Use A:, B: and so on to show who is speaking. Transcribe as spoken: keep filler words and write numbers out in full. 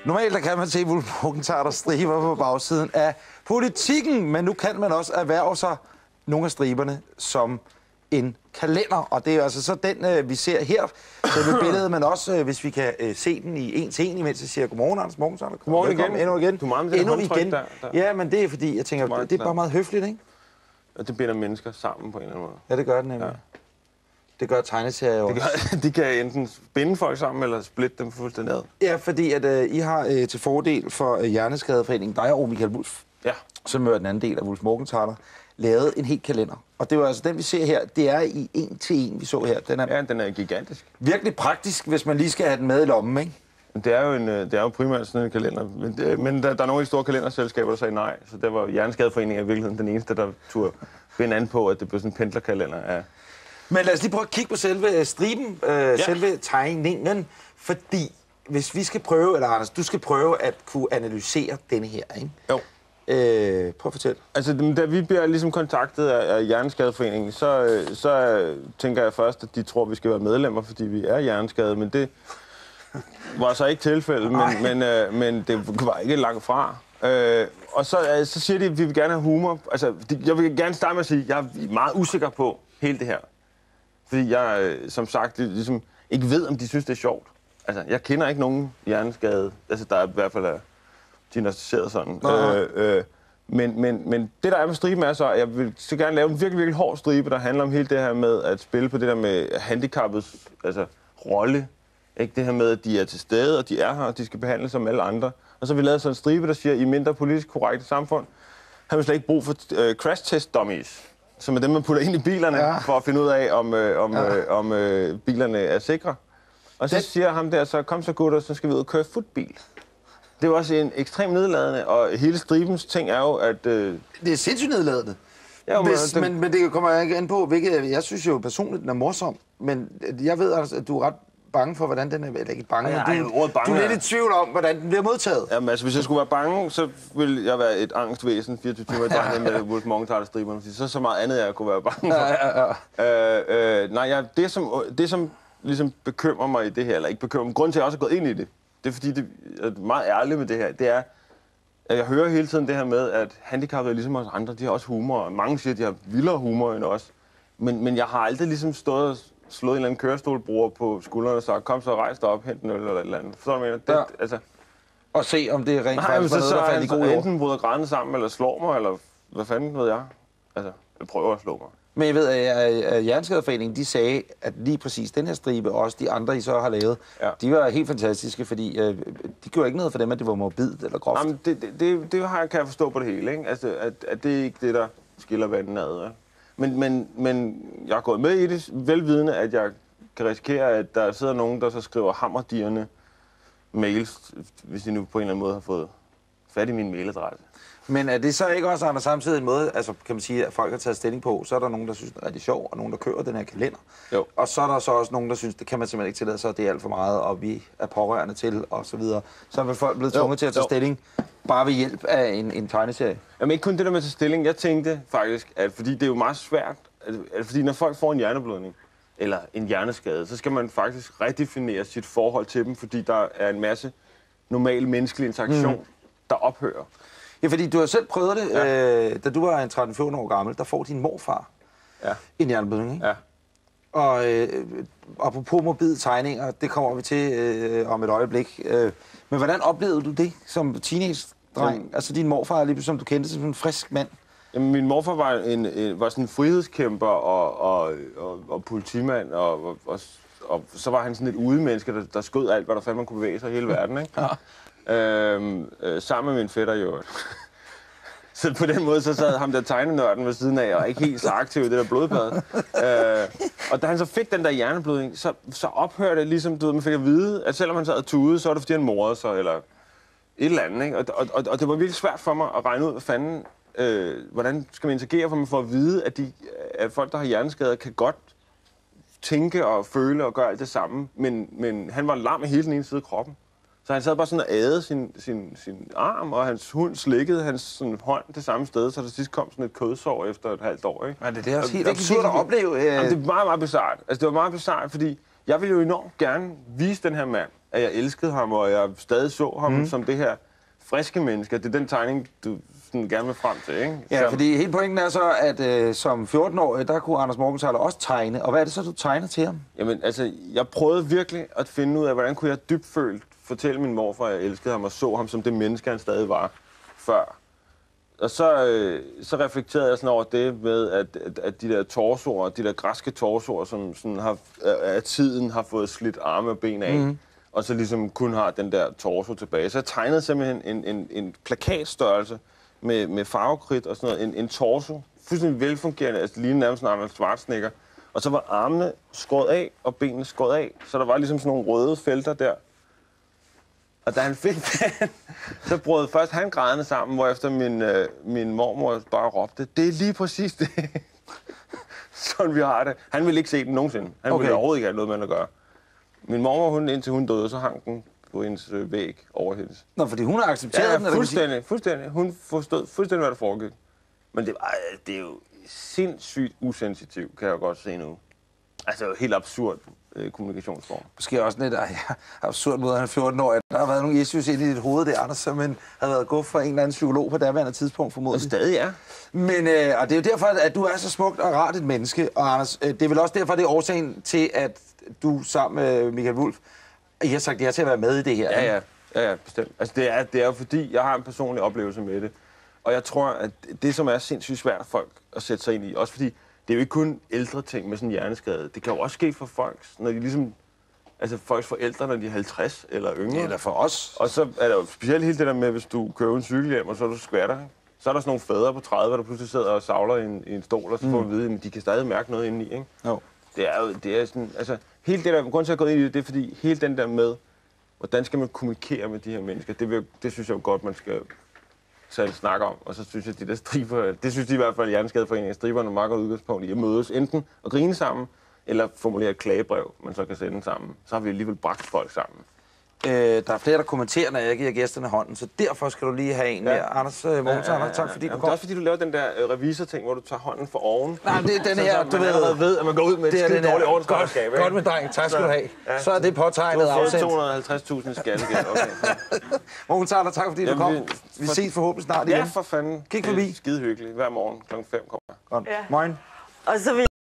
A: Normalt der kan man se Wulff Morgenthaler striber på bagsiden af Politikken, men nu kan man også erhverve sig nogle af striberne som en kalender, og det er altså så den, øh, vi ser her, selve billedet, men også, øh, hvis vi kan øh, se den i en til en, imens jeg siger godmorgen, Anders Morgenthaler.
B: Godmorgen igen.
A: Endnu igen.
B: Du er meget med
A: Endnu
B: håndtryk
A: igen.
B: Der, der.
A: Ja, men det er fordi, jeg tænker, det, det er bare meget høfligt, ikke?
B: Og det binder mennesker sammen på en eller anden måde.
A: Ja, det gør det nemlig. Ja. Det gør tegneserier også.
B: Det gør, de kan enten binde folk sammen, eller splitte dem fuldstændig ad.
A: Ja, fordi at øh, I har øh, til fordel for øh, Hjerneskadeforeningen, dig og Michael Wulff,
B: ja.
A: som er den anden del af Wulff Morgenthaler, lavet en helt kalender. Og det var altså den, vi ser her, det er i en til en, vi så her. Den er,
B: ja, den er gigantisk.
A: Virkelig praktisk, hvis man lige skal have den med i lommen, ikke?
B: Det er jo, en, det er jo primært sådan en kalender. Men, det, men der, der er nogle af de store kalenderselskaber, der sagde nej. Så der var Hjerneskadeforeningen i virkeligheden den eneste, der turde binde an på, at det blev sådan en pendlerkalender af...
A: Men lad os lige prøve at kigge på selve striben, øh, ja. selve tegningen. Fordi hvis vi skal prøve, eller Anders, du skal prøve at kunne analysere denne her, ikke?
B: Jo.
A: Øh, prøv at fortælle.
B: Altså, da vi bliver ligesom kontaktet af, af Hjerneskadeforeningen, så, så tænker jeg først, at de tror, at vi skal være medlemmer, fordi vi er hjerneskadede, men det var så ikke tilfældet, men, men, øh, men det var ikke langt fra. Øh, og så, øh, så siger de, at vi vil gerne have humor. Altså, de, jeg vil gerne starte med at sige, at jeg er meget usikker på hele det her. Fordi jeg, øh, som sagt, ligesom ikke ved, om de synes, det er sjovt. Altså, jeg kender ikke nogen hjerneskade, altså der er i hvert fald er diagnosticeret sådan. Øh, øh, men, men, men det, der er med striben, er så, at jeg vil så gerne lave en virkelig, virkelig hård stribe, der handler om hele det her med at spille på det der med handicappets altså, rolle. Ikke det her med, at de er til stede, og de er her, og de skal behandles som alle andre. Og så har vi lavet sådan en stribe, der siger, at i mindre politisk korrekte samfund har vi slet ikke brug for øh, crash test dummies, som er dem, man putter ind i bilerne, ja. for at finde ud af, om, øh, om, ja. øh, om øh, bilerne er sikre. Og så det... siger ham der, så kom så gutter, så skal vi ud og køre futbil. Det er jo også en ekstremt nedladende, og hele stribens ting er jo, at... Øh...
A: Det er sindssygt nedladende. Ja, men, Hvis, det... Men, men det kommer jeg ikke an på, hvilket jeg synes jo personligt, den er morsom. Men jeg ved altså, at du er ret bange for, hvordan den er... Eller ikke bange, ja, men du, ej, bange, du er lidt i tvivl om, hvordan den bliver modtaget.
B: Jamen altså, hvis jeg skulle være bange, så ville jeg være et angstvæsen fireogtyve timer i døgnet med Wulff Morgenthaler-striberne. Så så meget andet, jeg kunne være bange for. Ja, ja, ja. Øh, øh, nej, ja, det som, det som ligesom bekymrer mig i det her, eller ikke bekymrer mig, grunden til, at jeg også er gået ind i det, det er fordi, det er meget ærligt med det her, det er, at jeg hører hele tiden det her med, at handicappede er ligesom os andre, de har også humor, og mange siger, at de har vildere humor end os. Men, men jeg har aldrig ligesom stået og slået en eller anden kørestolbruger på skuldrene og sagt, kom så, rejs dig op, hent en øl eller et eller andet. Forstår du, hvad jeg mener? Det, ja. altså...
A: Og se, om det er rent
B: faktisk var noget, der faldt i god ord. Enten bryder grænserne sammen, eller slår mig, eller hvad fanden ved jeg. Altså, jeg prøver at slå mig.
A: Men jeg ved, at Hjerneskadeforeningen, de sagde, at lige præcis den her stribe, og også de andre, I så har lavet, ja. de var helt fantastiske, fordi øh, de gjorde ikke noget for dem, at det var morbidt eller groft.
B: Jamen, det, det, det, det har jeg, kan jeg forstå på det hele, ikke? Altså, at, at det er ikke det, der skiller vandene ad. Ja? Men, men, men jeg har gået med i det, velvidende, at jeg kan risikere, at der sidder nogen, der så skriver hammerdierne mails, hvis de nu på en eller anden måde har fået fat i min mailadresse.
A: Men er det så ikke også, Anders, samtidig en måde, altså kan man sige, at folk har taget stilling på, så er der nogen, der synes, det er rigtig sjov, og nogen, der kører den her kalender.
B: Jo.
A: Og så er der så også nogen, der synes, det kan man simpelthen ikke tillade, så det er alt for meget, og vi er pårørende til, og så videre. Så er folk blevet tvunget til at tage jo. stilling, bare ved hjælp af en, en tegneserie.
B: Jamen ikke kun det der med at tage stilling. Jeg tænkte faktisk, at fordi det er jo meget svært, at, at fordi når folk får en hjerneblødning, eller en hjerneskade, så skal man faktisk redefinere sit forhold til dem, fordi der er en masse normal menneskelig interaktion, mm. der ophører.
A: Ja, fordi du har selv prøvet det, ja. øh, da du var en tretten fjorten år gammel, der får din morfar
B: ja.
A: en hjerneblødning, ikke?
B: Ja.
A: Og øh, apropos morbide tegninger, det kommer vi til øh, om et øjeblik. Øh, men hvordan oplevede du det som teenage-dreng? Ja. Altså din morfar, lige som du kendte, som en frisk mand.
B: Jamen, min morfar var, en, en, var sådan en frihedskæmper og, og, og, og politimand, og, og, og, og så var han sådan et udemenneske, der, der skød alt, hvad der fandt man kunne bevæge sig i hele verden, ikke? Ja. Øhm, øh, sammen med min fætter jo. Så på den måde så sad ham der tegnenørden ved siden af, og ikke helt så aktiv i det der blodbad. øh, og da han så fik den der hjerneblødning, så, så ophørte det ligesom, du ved, man fik at vide, at selvom han sad og tudede, så var det fordi han morede sig, eller et eller andet, ikke? Og, og, og, og det var virkelig svært for mig at regne ud, hvad fanden, øh, hvordan skal man interagere for mig for at vide, at, de, at folk, der har hjerneskader, kan godt tænke og føle og gøre alt det samme, men, men han var lam i hele den ene side af kroppen. Så han sad bare sådan og ædede sin, sin, sin arm, og hans hund slikkede hans sådan, hånd det samme sted, så der sidst kom sådan et kødsår efter et halvt år, ikke?
A: Ja, det, det er også helt absurd at opleve. Øh...
B: Jamen, det er meget, meget bizarrt. Altså, det var meget bizarrt, fordi jeg ville jo enormt gerne vise den her mand, at jeg elskede ham, og jeg stadig så ham mm. som det her friske menneske. Det er den tegning, du sådan gerne vil frem til, ikke?
A: Ja,
B: som...
A: fordi hele pointen er så, at øh, som fjorten-årig, der kunne Anders Morgenthaler også tegne. Og hvad er det så, du tegner til ham?
B: Jamen, altså, jeg prøvede virkelig at finde ud af, hvordan kunne jeg dybfølt fortælle min morfar, at jeg elskede ham og så ham som det menneske, han stadig var før. Og så, øh, så reflekterede jeg sådan over det med, at, at, at de der torsoer, de der græske torsoer, som sådan har, af tiden har fået slidt arme og ben af, mm. og så ligesom kun har den der torso tilbage. Så jeg tegnede simpelthen en, en, en plakatstørrelse med, med farvekridt og sådan noget, en, en torso, fuldstændig velfungerende, altså lige nærmest en Arnold Schwarzenegger. Og så var armene skåret af, og benene skåret af, så der var ligesom sådan nogle røde felter der. Og da han fik den, så brød først han grædende sammen, hvorefter min, øh, min mormor bare råbte, det er lige præcis det. Sådan vi har det. Han ville ikke se den nogensinde. Han okay. ville overhovedet ikke have noget med at gøre. Min mormor, hun, indtil hun døde, så hang den på hendes øh, væg over hendes.
A: Nå, fordi hun har accepteret
B: ja,
A: den?
B: fuldstændig, fuldstændig. Hun forstod fuldstændig, hvad der foregik. Men det, var, det er jo sindssygt usensitivt, kan jeg godt se nu. Altså, helt absurd øh, kommunikationsform.
A: Måske også lidt ja, absurd måde, at han er fjorten år. Der har været nogle issues inde i dit hoved der, Anders, som man havde været gået for en eller anden psykolog på daværende tidspunkt, formodentlig.
B: Og stadig er.
A: Men øh, og det er jo derfor, at du er så smukt og rart et menneske, og Anders, øh, det er vel også derfor, det er årsagen til, at du sammen med Michael Wulff, I har sagt ja til at være med i det her.
B: Ja, ja, ja, ja bestemt. Altså, det er, det er jo fordi, jeg har en personlig oplevelse med det. Og jeg tror, at det, som er sindssygt svært for folk at sætte sig ind i, også fordi det er jo ikke kun ældre ting med sådan en hjerneskade. Det kan jo også ske for folk, når de ligesom... Altså folks forældre, når de er halvtreds eller yngre.
A: Eller for os.
B: Og så er der jo specielt hele det der med, hvis du kører en cykelhjem, og så er du skvatter. Så er der sådan nogle fædre på tredive, der pludselig sidder og savler i en, i en stol, og så får mm. vi vide, at de kan stadig mærke noget indeni, ikke?
A: Jo.
B: Det er jo, det er sådan, altså... Hele det der, grund til at gå ind i det, det er fordi, hele den der med, hvordan skal man kommunikere med de her mennesker, det, vil, det synes jeg jo godt, man skal tage en snak om. Og så synes jeg, at de der striber, det synes de i hvert fald, Hjerneskadeforeningen, striberne er meget godt udgangspunkt i at mødes enten og grine sammen, eller formulere et klagebrev, man så kan sende sammen. Så har vi alligevel bragt folk sammen.
A: Øh, der er flere, der kommenterer, når jeg giver gæsterne hånden, så derfor skal du lige have en ja. mere. Anders øh, Mogens, ja, ja, ja, ja. tak fordi ja, du kom.
B: Det er også fordi, du laver den der øh, revisor-ting, hvor du tager hånden for oven.
A: Nej, det er den her,
B: så, så, du ved, ved, at man går ud med et skide dårligt ordensregnskab.
A: Godt, godt med dreng, tak skal du have. Ja. Så er det påtegnet afsendt.
B: Du har fået to hundrede og halvtreds tusind skald igen, okay.
A: Mogens, tak fordi Jamen, du kom. Vi, vi ses forhåbentlig snart igen.
B: Ja, for fanden.
A: Kig forbi.
B: Skide hyggeligt. Hver morgen klokken fem kommer jeg.
A: Godt. Ja. Morgen.
C: Og så vil